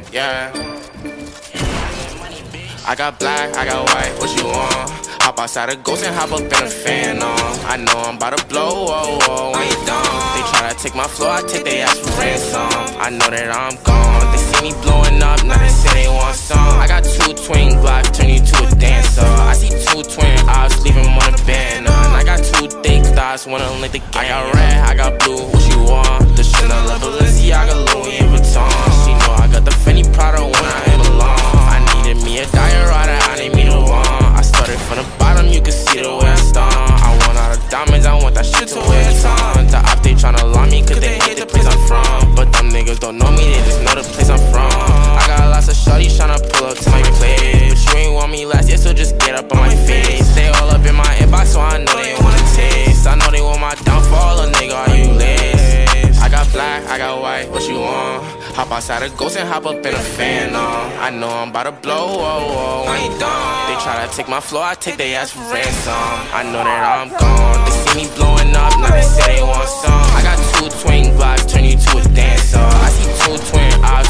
Yeah. I got black, I got white, what you want? Hop outside a ghost and hop up in a fan on. I know I'm about to blow, whoa, whoa, when you done. They try to take my flow, I take they ass for ransom. I know that I'm gone, they see me blowing up, now they say they want some. I got 2 twin Glocks, turn you to a dancer. I see 2 twin eyes, leave him on a banner. And I got 2 thick thighs, wanna link the game. I got red, I got blue, what you want? The Chanel, Balenciaga, Louis Vuitton. She know I got the Fendi Prada when I hit along. I needed me a diorata, I need me the one. I started from the bottom, you can see the way I stomp. I want all the diamonds, I want that shit to wear a ton. The op, they tryna lie me, cause they hate the place I'm from. But them niggas don't know me, they just know the place I'm from. I got lots of shorties tryna pull up to my place. But you ain't want me last year, so just get up on my face. They all up in my inbox, so I know they wanna taste. I know they want my downfall, a nigga, are you lace? I got black, I got white, what you want? Hop outside a ghost and hop up in a fan on. I know I'm about to blow, whoa, whoa, when you done. They try to take my flow, I take they ass for ransom. I know that I'm gone, they see me blowing up, now they say they want some. I got 2 twin Glocks, turn you to a dancer. I see 2 twin eyes,